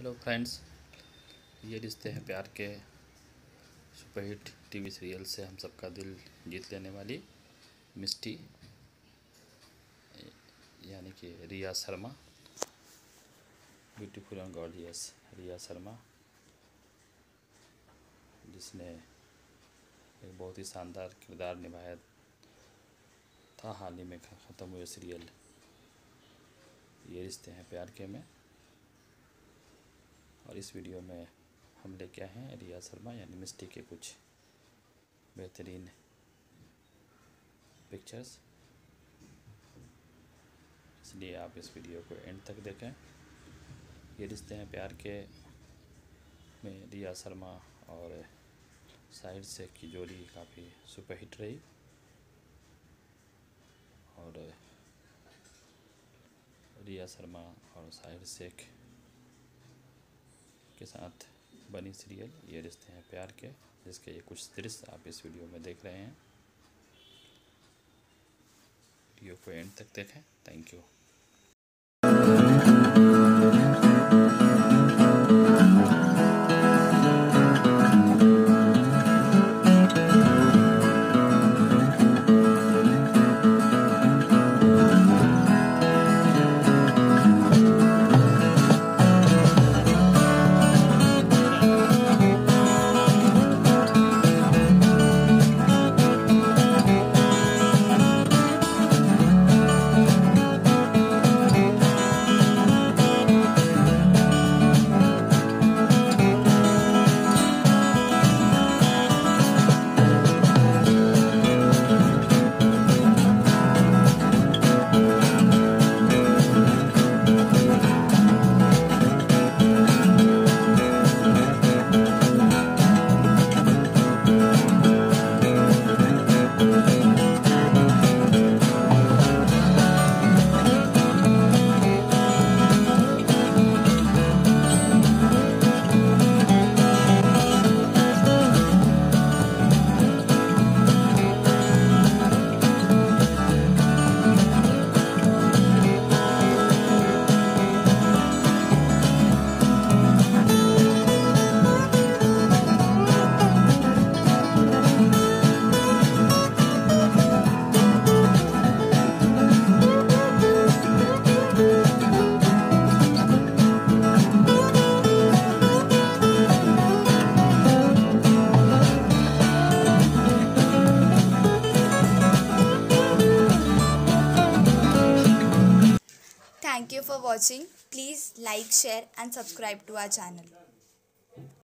Hello friends, ये रिश्ते हैं प्यार के सुपरहिट टीवी सीरियल से हम सबका दिल जीत लेने वाली मिष्टी यानी कि Riya Sharma, beautiful and gorgeous Riya Sharma, जिसने एक बहुत ही शानदार किरदार निभाया था हाल ही में ख़त्म हुए सीरियल ये रिश्ते हैं प्यार के में। और इस वीडियो में हम लेके आए हैं रिया शर्मा यानी मिष्टी के कुछ बेहतरीन पिक्चर्स, इसलिए आप इस वीडियो को एंड तक देखें। ये रिश्ते हैं प्यार के में रिया शर्मा और शाहिर शेख की जोड़ी काफ़ी सुपरहिट रही और रिया शर्मा और शाहिर शेख के साथ बनी सीरियल ये रिश्ते हैं प्यार के, जिसके ये कुछ दृश्य आप इस वीडियो में देख रहे हैं। वीडियो को एंड तक देखें। Thank you. Thank you for watching. Please like, share and subscribe to our channel.